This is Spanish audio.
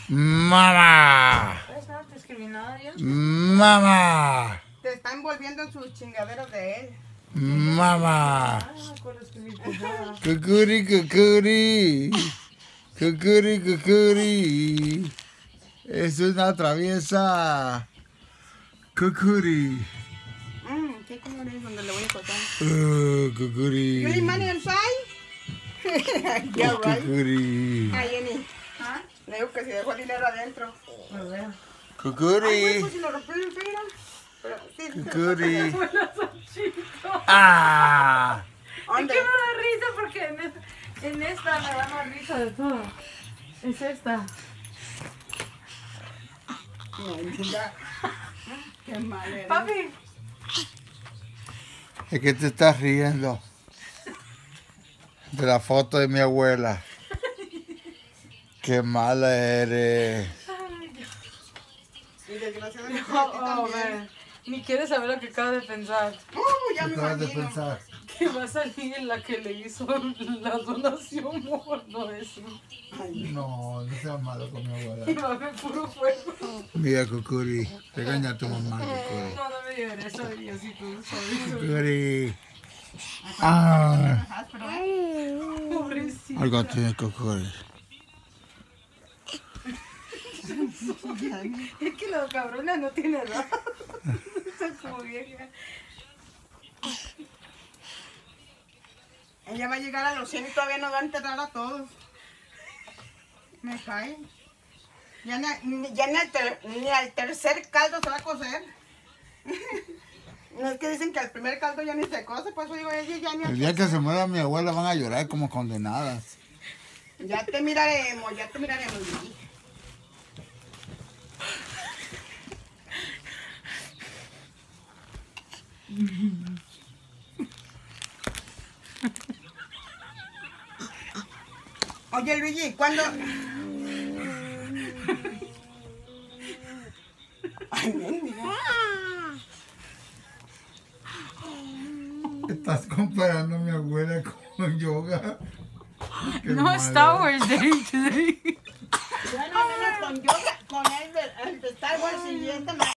Mamá. No te escribí nada yo. Mamá. Te está envolviendo en sus chingaderos de él. Mamá. No me acuerdo escribirte nada. Cucuri, cucuri. Cucuri, cucuri. Es una traviesa. Cucuri. ¿Qué color es donde le voy a cortar? Cucuri. ¿You need money on side? Yeah, right. Cucuri. Ay, Jenny. ¿Ah? Le digo que si dejó dinero adentro. A ver. Ay, Cucuri. pues si lo rompió en feira. Pero sí. Cucuri. Buenas chico. Ah. Es ¿Dónde? que me da risa porque en esta me da más risa de todo. Es esta. Ya. Qué mal eres. Papi. Es que te estás riendo de la foto de mi abuela. Qué mala eres. Y desgraciadamente Oh, a ti también. man. Ni quieres saber lo que acabo de pensar. Ya me Acabas de imagino. pensar. Que va a salir la que le hizo la donación no eso. No, no seas malo con mi Y abuela. va a ver puro fuego. Mira, Cucuri. Regaña a tu mamá, Cucuri. No, no me digan eso, Diosito. ¿Sabes? Cucuri. Ah. Pobrecito. Algo tiene Cucuri. Es que la cabrona no tiene edad. Está como vieja. Ella va a llegar a los 100 y todavía nos va a enterrar a todos. Me cae. Ya ni al tercer caldo se va a cocer. No es que dicen que al primer caldo ya ni se cose, por eso digo, ella ya ni al El día que tercer. se muera mi abuela van a llorar como condenadas. Ya te miraremos, Vicky. Oye, Luigi, ¿cuándo? Ay, mendiga. Estás comparando a mi abuela con yoga. Qué No, mala. Star Wars Day today. Ya no, con yoga, con el de Star Wars y esta